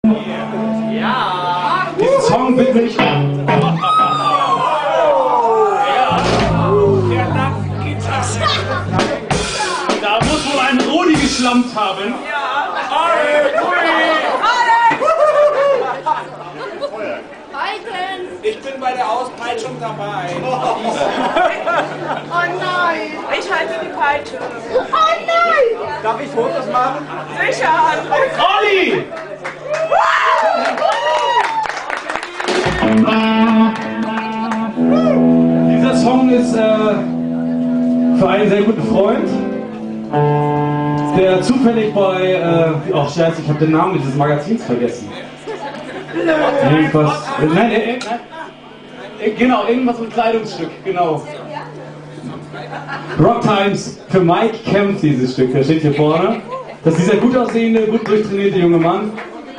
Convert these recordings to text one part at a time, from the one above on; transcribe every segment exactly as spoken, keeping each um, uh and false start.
Ja! Diesen Song widme ich. Ja! Da muss wohl ein Rodi geschlampt haben. Ja! Ich bin bei der Auspeitschung dabei. Oh nein! Ich halte die Peitsche. Oh nein! Darf ich Fotos machen? Sicher! Olli! Dieser Song ist äh, für einen sehr guten Freund, der zufällig bei, äh, oh scheiße, ich habe den Namen dieses Magazins vergessen. Irgendwas, äh, nein, äh, nein, äh, genau, irgendwas mit Kleidungsstück, genau. Rock Times, für Mike kämpft dieses Stück, der steht hier vorne. Das ist dieser gut aussehende, gut durchtrainierte junge Mann.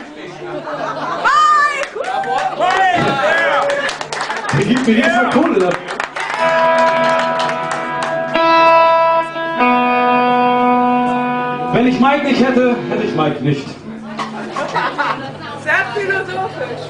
Der gibt mir jedes Mal Kohle dafür. Wenn ich Mike nicht hätte, hätte ich Mike nicht. Sehr philosophisch.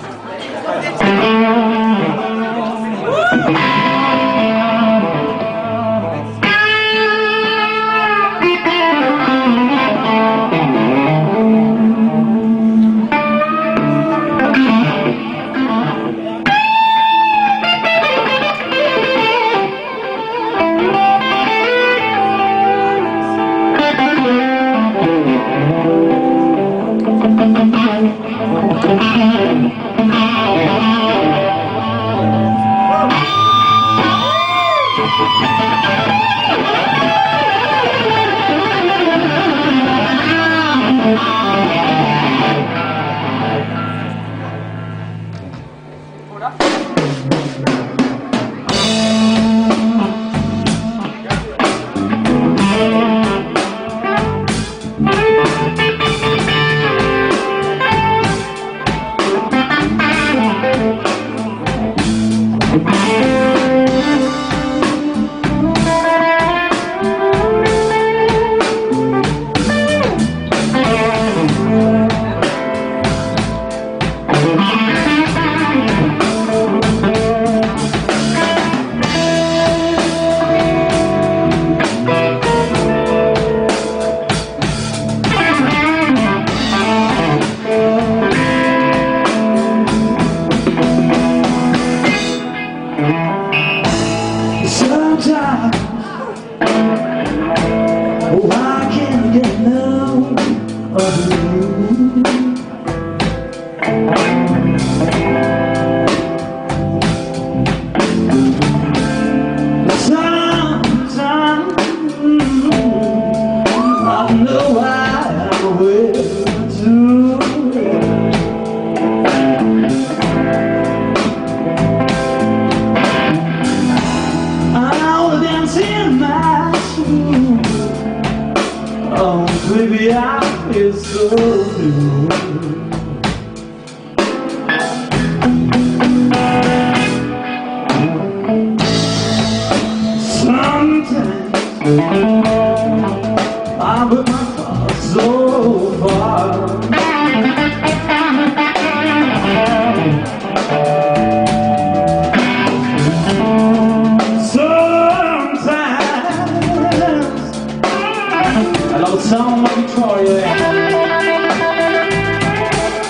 Baby, I feel so blue. Sometimes I put my thoughts so far. Sometimes I love a song like Victoria.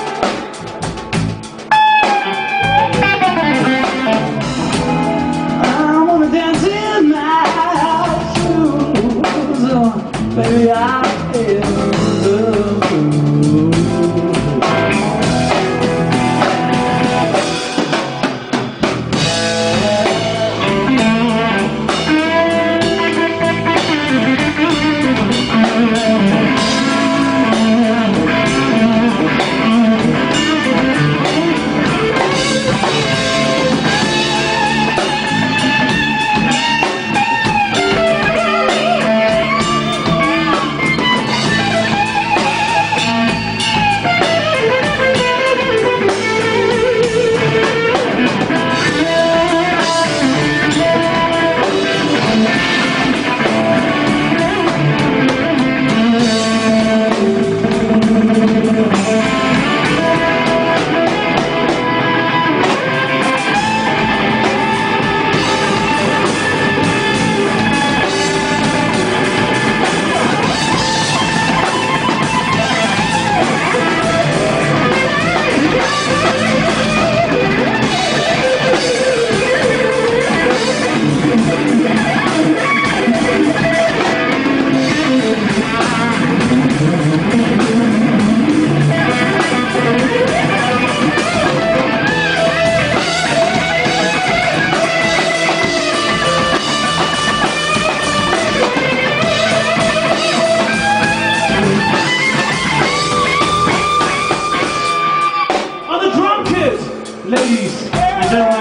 ladies and gentlemen.